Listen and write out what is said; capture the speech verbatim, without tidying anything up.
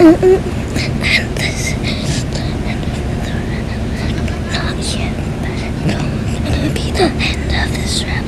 And this is not yet, but it's going to be the end of this rap.